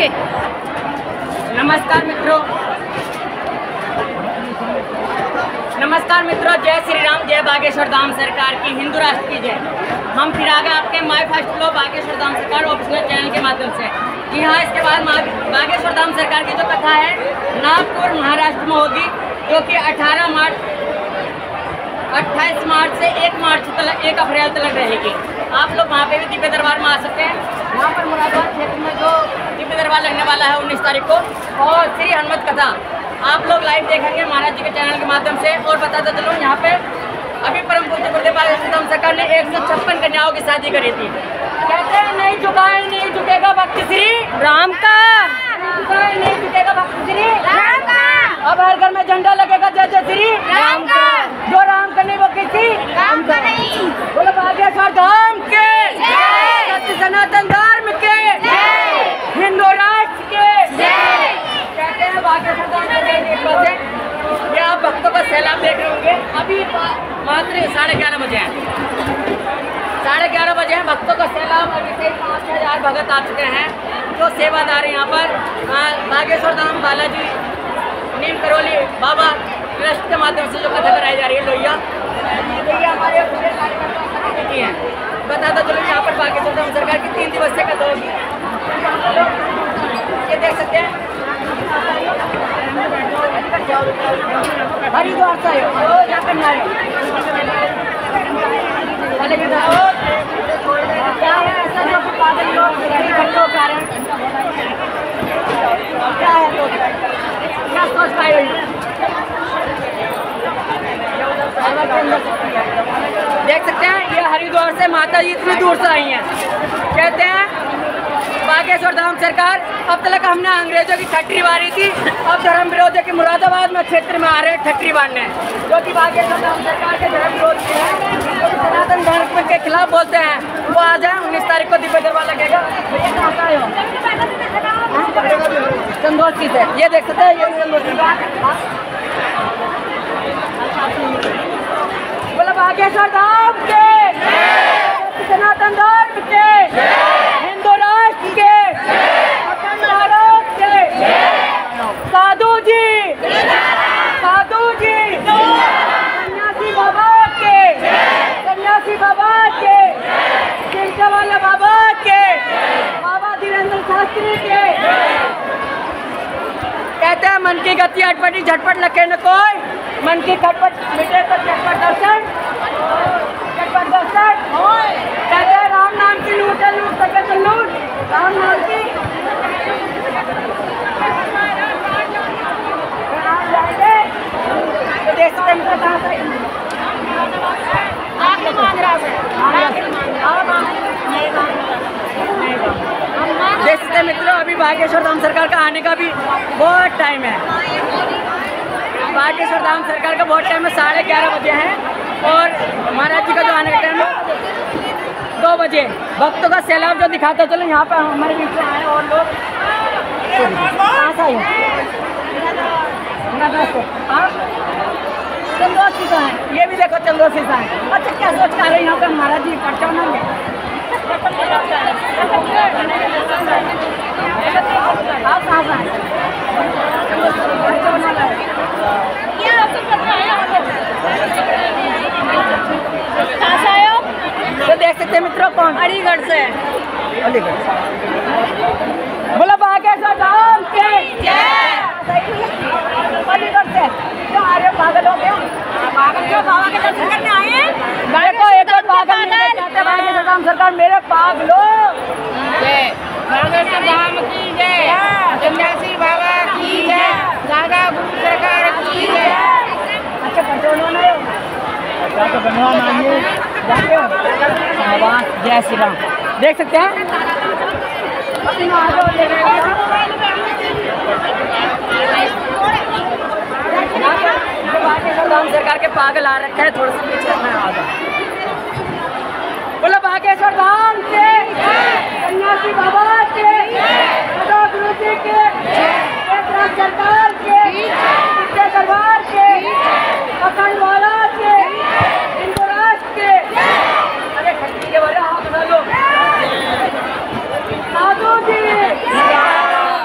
नमस्कार मित्रों, जय श्री राम, जय बागेश्वर धाम सरकार की, हिंदू राष्ट्र की जय। हम फिर आ गए आपके my first flow Bageshwar Dham Sarkar official channel के माध्यम से। जी हाँ, इसके बाद बागेश्वर धाम सरकार की जो कथा है नागपुर महाराष्ट्र में होगी, जो कि 28 मार्च से 1 अप्रैल तक रहेगी। आप लोग वहाँ पे भी दिव्य दरबार में आ सकते हैं। यहाँ पर मुरादाबाद क्षेत्र में जो दिव्य दरबार लगने वाला है 19 तारीख को, और श्री हनुमत कथा आप लोग लाइव देखेंगे महाराज जी के चैनल के माध्यम से। और बताते चलो, यहाँ पे अभी परम पूज्य गुरुदेव बागेश्वर धाम सरकार ने 156 कन्याओं की शादी करी थी। कहते हैं नहीं झुकाए नहीं झुकेगा भक्त श्री राम का, नहीं झुकेगा भक्त श्री राम का। अब हर घर में झंडा लगेगा जय जय श्री राम का। जो राम का नहीं वो किसी राम का नहीं। बोलो बागेश्वर धाम के सत्य सनातन धर्म के, हिंदू राष्ट्र के। कहते हैं बागेश्वर धाम के ये आप भक्तों का सैलाब देख रहे होंगे। अभी मात्र 11:30 बजे हैं, 11:30 बजे हैं। भक्तों का सैलाब अभी से 5,000 भगत आ चुके हैं जो सेवादार हैं यहाँ पर। बागेश्वर धाम बालाजी नीम करौली बाबा ट्रस्ट के माध्यम से जो कथा कराई जा रही है लोहिया, हमारे पूरे कार्यकर्ता की हैं। बताता चलो, यहाँ पर बागेश्वर धाम सरकार की 3 दिवसीय कथा होगी। ये देख सकते हैं हरिद्वार से क्या है ऐसा जो पागल लोग इकट्ठों का रहे हैं? क्या है तो क्या सोच पाए? देख सकते हैं ये हरिद्वार से माता जी इतनी दूर से आई हैं। कहते हैं बागेश्वर धाम सरकार, अब तक हमने अंग्रेजों की ठट्ठी मारी थी, अब धर्म विरोधी की मुरादाबाद में क्षेत्र में आ रहे हैं ठट्ठी मारने, जो कि बागेश्वर धाम सरकार के धर्म विरोधी हैं, सनातन धर्म के खिलाफ बोलते हैं। वो आ जाए 19 तारीख को दिव्य दरबार लगेगा। चंदोसी से ये देख सकते हैं, ये चंदोसी का। बोलो बागेश्वर धाम के सनातन धर्म के, हिंदू राष्ट्र के, अखंड भारत के। साधु जी, साधु जी, सन्यासी बाबा के, सन्यासी बाबा के, चिंता वाले बाबा के, बाबा धीरेन्द्र शास्त्री के। कहते हैं मन की गति अटपटी झटपट लगे न कोई, मन की खटपट मिटे तो चटपट दर्शन, चटपट दर्शन। कहते हैं राम नाम की लूट है, लूट सके तो लूट, राम नाम की जाएंगे तो देख सकते हैं कहाँ से देख सकते हैं मित्रों। अभी बागेश्वर धाम सरकार का आने का भी बहुत टाइम है। बागेश्वर धाम सरकार का बहुत टाइम है, 11:30 बजे है। और महाराज जी का जो आने का टाइम है 2 बजे। भक्तों का सैलाब जो दिखाता चलो, यहाँ पर हमारे बीच में आए और लोग कहाँ से आए? चंदोसी का है, ये भी देखो चंदोसी का है। अच्छा, क्या सोच कर रहे हैं यहाँ पर महाराज जी पर्चा बनाएंगे? आप कहाँ से आए? तो देख सकते हैं मित्रों कौन अलीगढ़ से, अलीगढ़। बोलो बागेश्वर धाम के अलीगढ़ से जो आ रहे हो पागल हो गया, पागल क्यों? बाबा के दर्शन करने आए हैं। देखो एक और पागल बागेश्वर धाम सरकार मेरे पागलो। बागेश्वर धाम की जय, सन्यासी बाबा की जय, दादा गुरु सरकार की जय। अच्छा बनवाना है, तो बनवाना है, जाते हो। जय श्री राम। देख सकते हैं बागेश्वर धाम सरकार के पागल आ रखे हैं, थोड़ा सा पीछे में आ जाए। बोलो बागेश्वर धाम के सन्यासी बाबा के, गुरु जी के, सरकार के, दरबार के, अखंड भारत के, हिंदू राष्ट्र के। अरे खट्टी के बारे हाथ बना लो। साधु जी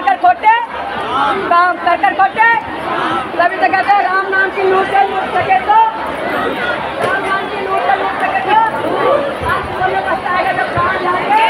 कर कर खोटे, काम कर कर खोटे, तभी तो कहते हैं राम नाम की लूट सके तो, राम नाम की लूट सके तो, आपको पछताएगा जब प्राण लाएंगे,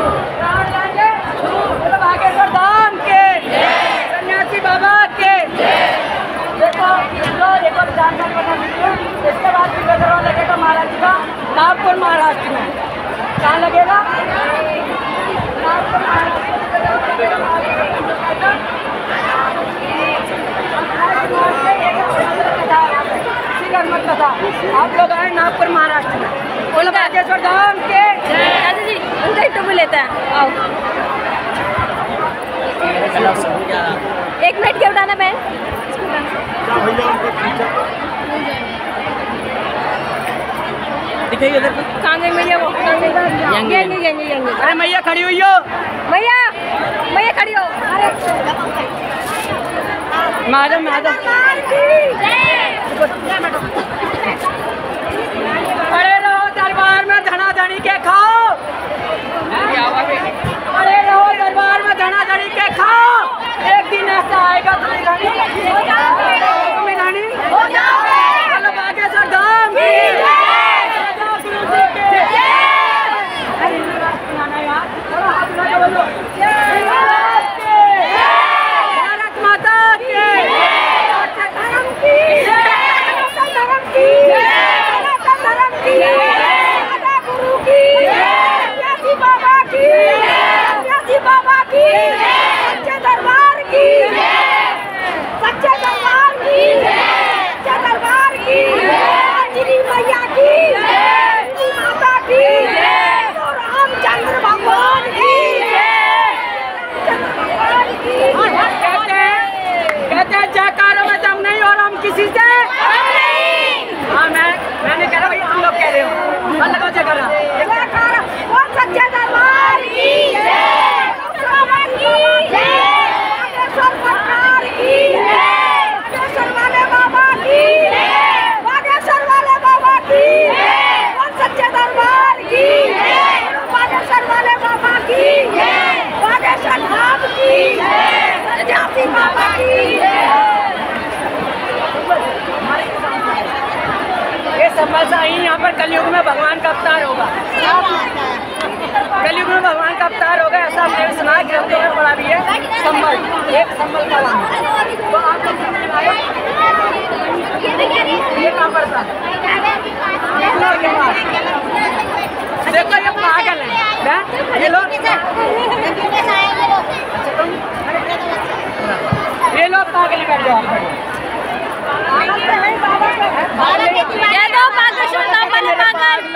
तो बागेश्वर धाम के सन्यासी बाबा के। देखो जानकारी बता दीजिए। इसके बाद दिव्य दरबार लगेगा महाराज का नागपुर महाराष्ट्र में। कहाँ लगेगा? नागपुर महाराष्ट्र कथा। आप लोग आए नागपुर महाराष्ट्र में, बोलो बागेश्वर धाम के जी। उनका ही टुकु लेता है। आओ 1 मिनट क्या उठाना बहन? दिखाइए उधर कहाँ गई मैया? वो अरे मैया खड़ी हुई हो, मैया खड़ी हो। मैडम पड़े रहो दरबार में धनाधनी के खाओ, पड़े रहो दरबार में धनाधनी के खाओ। एक दिन ऐसा आएगा तुम्हें रानी बागेश्वर धाम भारत माता के बाबा की सच्चे दरबार की, सच्चे दरबार की, सच्चे दरबार की, श्री मैया की, माता की, रामचंद्र भगवान की। कहते हैं जयकारों में दम नहीं और हम किसी से। हाँ मैंने कह रहा भाई, हम लोग कह रहे हो लगाओ जयकारा। सच्चे दरबार की, ये संभल से आई यहाँ पर कलयुग में भगवान का अवतार होगा। कलयुग में भगवान का अवतार होगा, ऐसा हमने सुना है, ग्रंथों में पढ़ा भी है। संभल, एक संभल का नाम तो आप ये कहाँ पड़ता है? देखो ये पागल है, ये लोग पागल कर दो। बागेश्वर धाम वाले पागल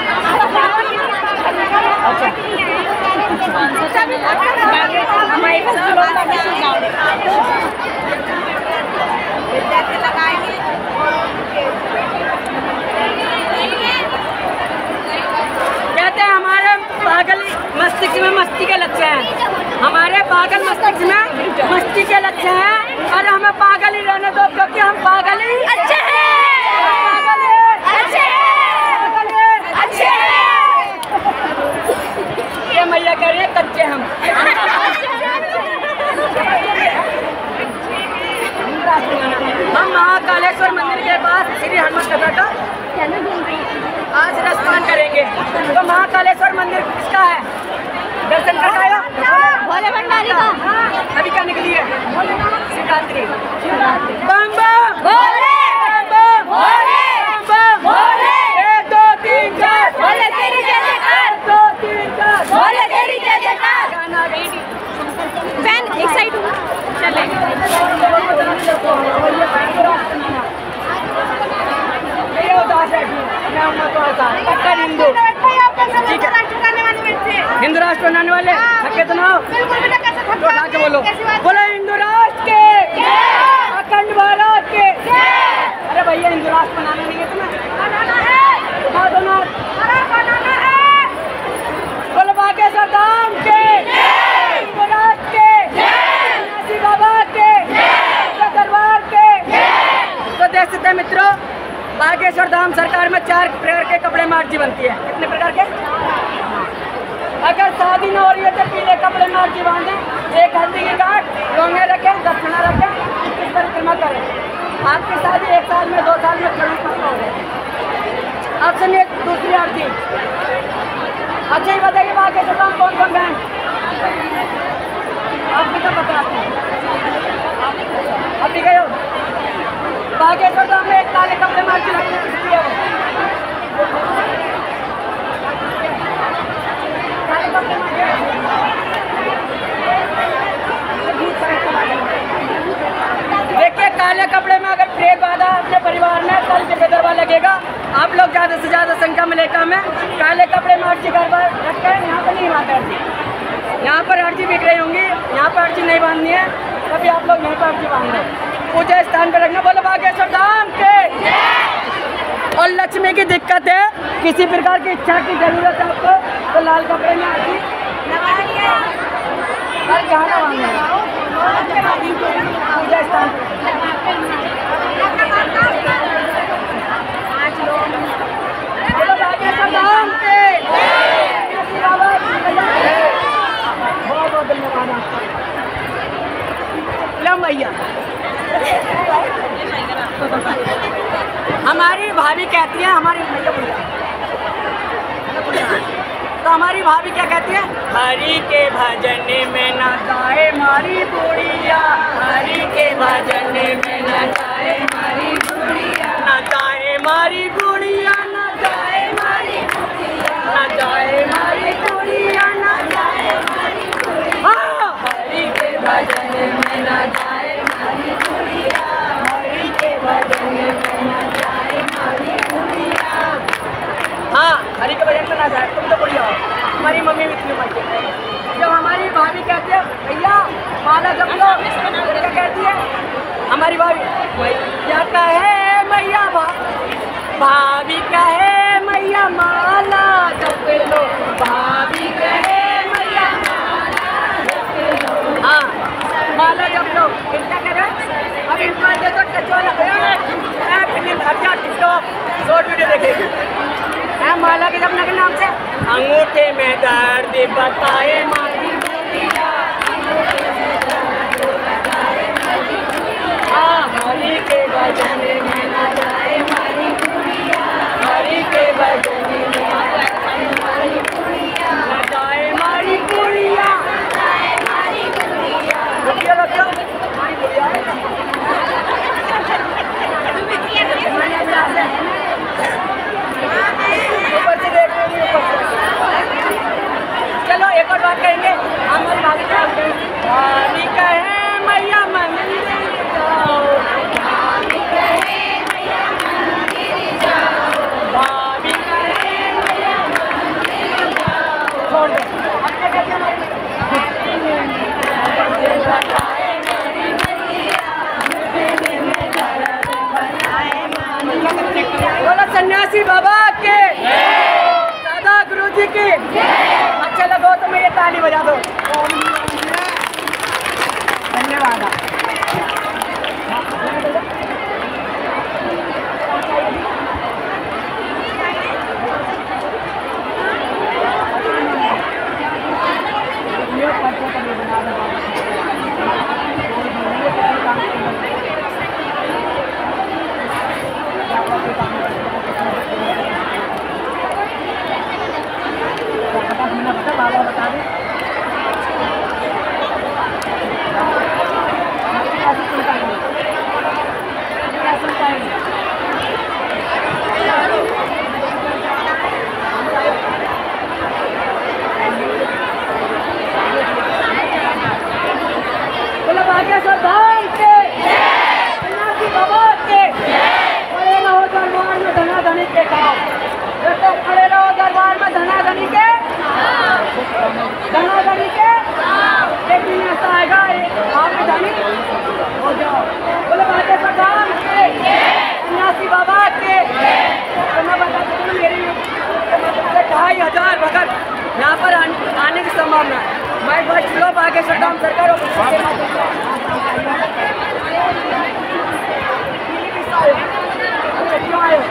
कहते हैं हमारे पागल मस्तिष्क में मस्ती के लक्ष्य हैं, हमारे पागल मस्तिष्क में मस्ती के लक्ष्य हैं और हमें पागल ही रहने दो, क्योंकि हम पागल ही अच्छे हैं, पागल अच्छे अच्छे। ये मैया कह रही है कच्चे हम। हम महाकालेश्वर मंदिर के पास श्री हनुमत कथा का आज रसपान करेंगे। तो महाकालेश्वर मंदिर किसका है? दर्शन कर पाएगा भोले भंडारी का। अभी क्या निकली है? शिवरात्रि। बम बम भोले, बम बम भोले, बम भोले। 1 2 3 4 भोले तेरी जय जयकार, 2 3 4 भोले तेरी जय जयकार। गाना फैन एक साइड होगा चले। हिंदू हिंदू राष्ट्र बनाने वाले थके तो ना उठा के बोलो, बोलो हिंदू राष्ट्र के, अखंड भारत के। अरे भैया हिंदू राष्ट्र बनाना नहीं है तुम्हें, बनाना है। बोलो बागेश्वर धाम के, हिंदू राष्ट्र के, सन्यासी बाबा के, दरबार के। तो देख सकते हैं मित्रों, बागेश्वर धाम सरकार में 4 प्रकार के कपड़े मार्जी बनती है। कितने प्रकार के? अगर शादी न हो रही है तो पीले कपड़े में अर्जी बांधे, एक हल्दी की गांठ, रोंगे रखें, दक्षिणा रखें, इस परिक्रमा करें। आपकी शादी 1 साल में 2 साल में खड़ी पक्का हो जाए। अब सुनिए दूसरी अर्जी। अच्छा ही बताइए बाकी से काम कौन कौन गए? आपको तो पता है, आप भी गए हो। बागेश्वर धाम में एक काले कपड़े में अर्जी रखते हैं, देखिए काले कपड़े में अगर प्रेम बाधा अपने परिवार में कल के दरबार लगेगा। आप लोग ज़्यादा से ज़्यादा संख्या में लेकर में काले कपड़े में अर्जी करवा रखते हैं। यहाँ पर नहीं बांधते अर्जी, यहाँ पर अर्जी बिक रही होंगी, यहाँ पर अर्जी नहीं बांधनी है, तभी आप लोग यहीं पर अर्जी बांध रहे हैं। पूजा स्थान पर रखना। बोलो बागेश्वर धाम के। और लक्ष्मी की दिक्कत है, किसी प्रकार की इच्छा की जरूरत है आपको तो लाल कपड़े में अर्जी हर गहना पूजा स्थान भैया। हमारी भाभी कहती है, हमारी भैया तो हमारी भाभी क्या कहती है? हरि के भजन में ना जाए मारी बुढ़िया, हरि के भजन में ना जाए मारी बुढ़िया, ना जाए मारी बुढ़िया, ना जाए मारी बुढ़िया, ना जाए मारी बुढ़िया, ना जाए मारी बुढ़िया। हरि के भजन में ना जाए मारी बुढ़िया, हरि के भजन में ना जाए मारी बुढ़िया। हाँ, हरि के भजन में ना जाए, तुम तो बढ़िया हो। हमारी मम्मी भी इतनी मर्जी है। जब हमारी भाभी कहती है भैया माला जप लो, क्या कहती है हमारी भाभी? भैया कहे मैया भाभी कहे मैया माला जप लो, भाभी कहे मैया माला जप लो। हाँ, माला जप लो। फिर क्या करें? अब इनको दे तो टचो लगे फिल्म खर्चा टिकटॉक शॉर्ट वीडियो देखेगी। माला के जपना के नाम से अंगूठे में दर्द बताए मारी बुढ़िया, हरि के भजन में ना जाए मारी बुढ़िया, हरि के भजन में ना जाए मारी बुढ़िया, ना जाए मारी बुढ़िया, ना जाए मारी बुढ़िया। रुकिए रुकिए, मारी बुढ़िया चलो एक और बात करेंगे। हमारी भाभी कहे मैया मंदिर जाओ, भाभी कहे मैया मंदिर जाओ, भाभी कहे मैया मंदिर जाओ। छोड़ दे बोलो सन्यासी बाबा के, दादा गुरु जी की। अच्छा लगो तो मैं ये ताली बजा दो। धन्यवाद। बता दें खड़े रहो दरबार में धनाधनी के, धनाधनी के। एक दिन ऐसा आएगा आप भी धनी हो जाओ। बोले बागेश्वर धाम के, सन्यासी बाबा के। तो मैं बताती हूँ मेरी 2500 भगत यहाँ पर आने की संभावना है। मैं भाई चलो बागेश्वर धाम सरकार क्यों आए?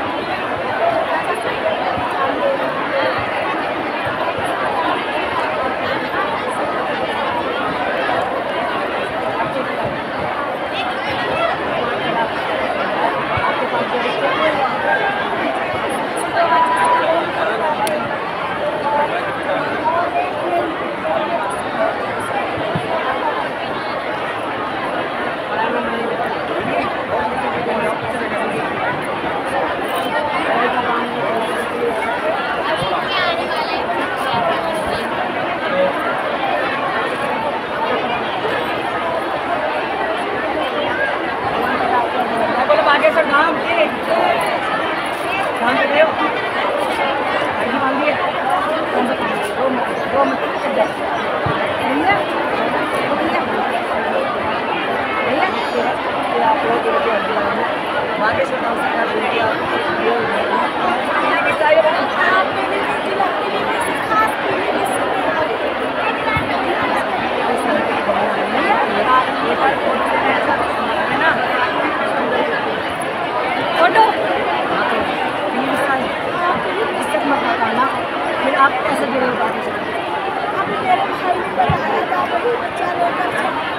फिर आप कैसे जुड़े हो बात से? अभी मेरे भाई ने बताया था वही बच्चा लेकर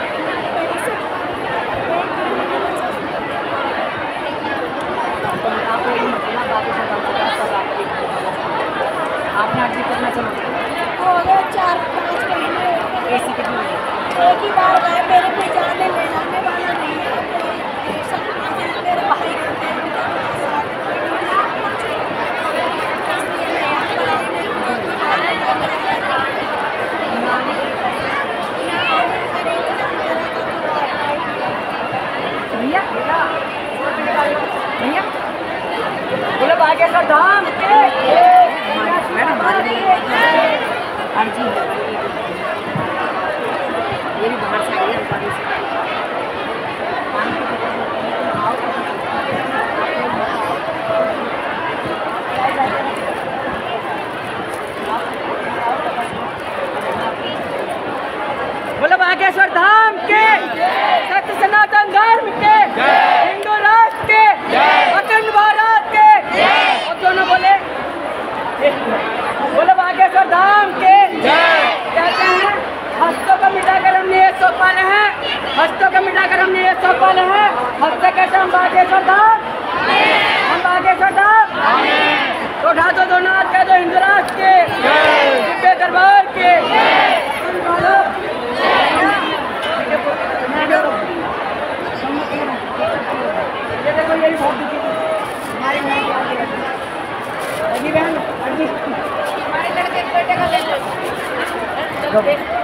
आपने आज कितना चला? हो गए 4-5 महीने। ऐसी कितनी? एक ही बार गए, मेरे कोई जाने ले जाने वाला नहीं है। मेरे भाई रहते हैं भैया भैया बोलो बागेश्वर धाम के मैडम अर्जी ये भी बाहर से आई है। बोलो बागेश्वर धाम के, सत्य सनातन धर्म के, हिंदू राष्ट्र के, अखंड भारत के, और दोनों बोले बोलो बागेश्वर धाम के। कहते हैं हस्तों को मिटाकर हमने ये सौ पाले हैं, हस्तों को मिटाकर हमने ये सौ पाले हैं। हस्त कहते हम बागेश्वर धाम, हम बागेश्वर धाम। तो उठा दो दोनों हाथ, कह दो हिंदू राष्ट्र के, दिव्य दरबार के। ये देखो यही बहुत हमारी बहन हमारे लड़के बेटे का ले लो।